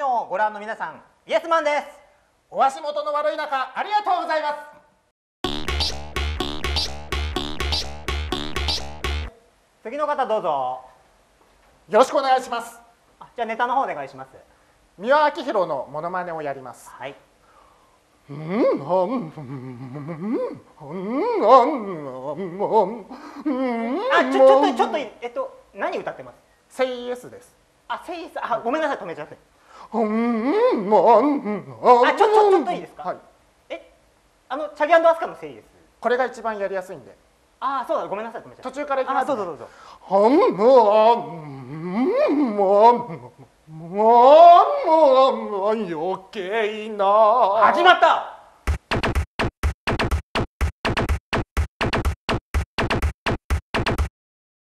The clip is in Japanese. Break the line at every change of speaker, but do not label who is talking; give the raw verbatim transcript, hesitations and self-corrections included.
オをご覧の皆さん、イエスマンです。
お足元の悪い中、ありがとうございます。
次の方どうぞ。
よろしくお願いします。
あ、じゃあネタの方お願いします。
三輪明宏のモノマネをやります。
はい。
あ、
ちょちょっとちょっとえっと何歌ってます？
セイイエスです。
あ、セイイエス。あ、ごめんなさい、止めちゃって。
あ、
ちょちょちょっといいですか？
はい。
え、あのチャギアンドアスカのセイイエス。
これが一番やりやすいんで。
ああ、そうだ、ごめんなさい、止めちゃって。
途中からいきます、ね。
あ、どうぞどうぞ。
余計な。
始まった。